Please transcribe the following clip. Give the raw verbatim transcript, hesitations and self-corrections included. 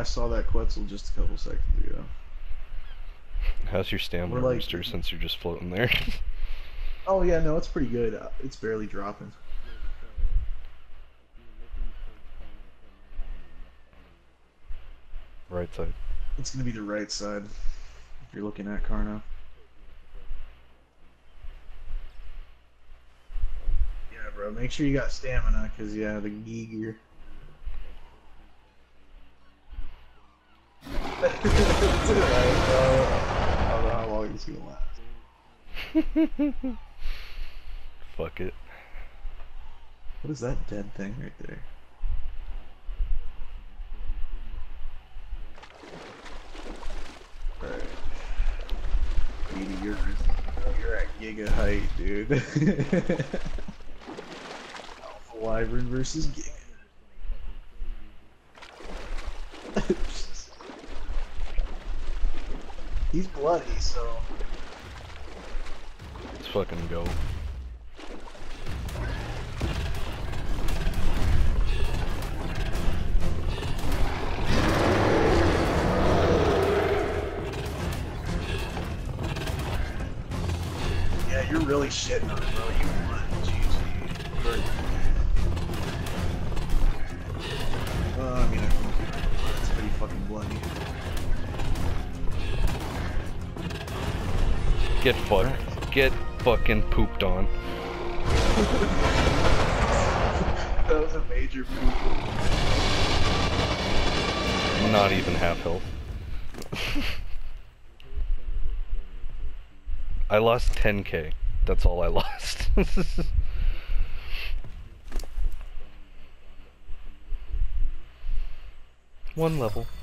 I saw that Quetzal just a couple seconds ago. How's your stamina We're like- booster since you're just floating there? Oh yeah, no, it's pretty good. Uh, It's barely dropping. Right side. It's gonna be the right side if you're looking at Carno. Yeah, bro. Make sure you got stamina, cause yeah, the Giger. It's alright, bro. I don't know how long it's gonna last. Fuck it. What is that dead thing right there? Alright. Edie, you're, you're at Giga height, dude. Alpha Wyvern versus Giga. He's bloody, so... Let's fucking go. Yeah, you're really shitting on it, bro. You won. G G. You're... Uh, I mean, I think it's pretty fucking bloody. Get fucked. Get fucking pooped on. That was a major poop. Not even half health. I lost ten K. That's all I lost. One level.